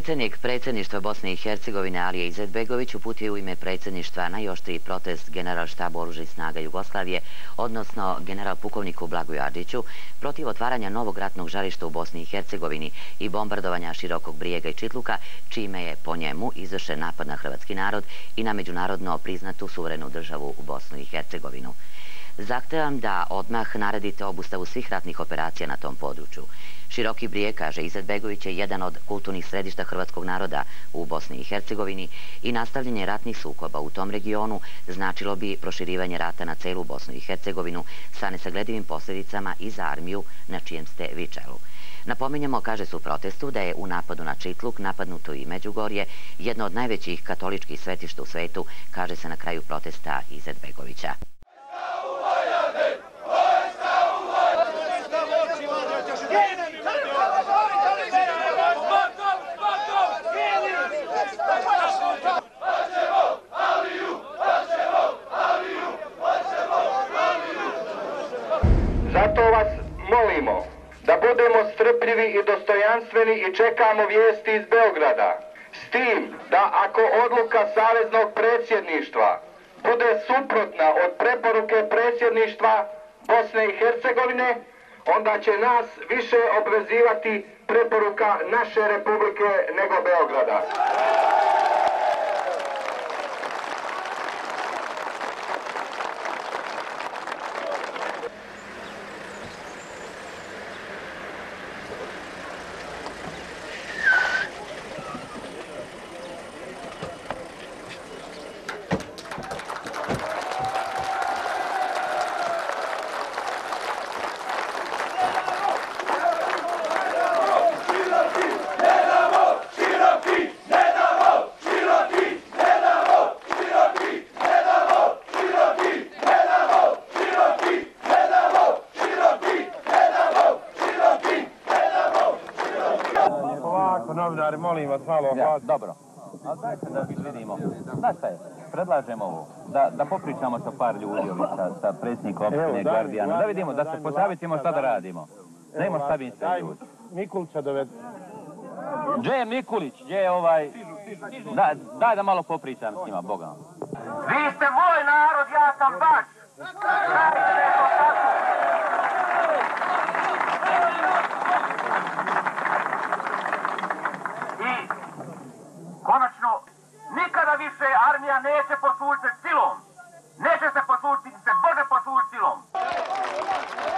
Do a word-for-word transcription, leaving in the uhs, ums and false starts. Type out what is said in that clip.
Predsjednik predsjedništva Bosne i Hercegovine Alija Izetbegović uputio u ime predsjedništva najoštriji protest generalštaba Oružanih snaga Jugoslavije, odnosno general pukovniku Blagoju Adžiću, protiv otvaranja novog ratnog žarišta u Bosni i Hercegovini i bombardovanja Širokog Brijega i Čitluka, čime je po njemu izvršen napad na hrvatski narod i na međunarodno priznatu suverenu državu u Bosnu i Hercegovinu. Zahtevam da odmah naredite obustavu svih ratnih operacija na tom području. Široki Brijeg, kaže Izetbegović, je jedan od kulturnih središta hrvatskog naroda u Bosni i Hercegovini i nastavljanje ratnih sukoba u tom regionu značilo bi proširivanje rata na celu Bosnu i Hercegovinu sa nesagledivim posljedicama i za armiju na čijem ste vi čelu. Napominjemo, kaže se u protestu, da je u napadu na Čitluk napadnuto i Međugorje, jedno od najvećih katoličkih svetišta u svetu, kaže se na kraju protesta Izetbegovića. Zato vas molimo da budemo strpljivi i dostojanstveni i čekamo vijesti iz Beograda. S tim da ako odluka Saveznog predsjedništva bude suprotna od preporuke predsjedništva Bosne i Hercegovine, onda će nas više obvezivati preporuka naše republike nego Beograda. Novinari, molim vas malo glas. Dobro. Ali dajte da vidimo. Znaš šta je? Predlažem ovo. Da, da popričamo sa par ljudi sa, sa predsjednikom opštine Gvardijana. Da vidimo, da se posavjetimo šta da radimo. Da imamo šta bi sve ljudi. Mikulića dovedi. Gdje je Mikulić? Gdje je ovaj... Da, daj da malo popričam s njima, Boga. Vi ste moj narod, ja sam vaš. Konačno, nikada više armija neće poslužiti silom. Neće se poslužiti, se može poslužiti silom.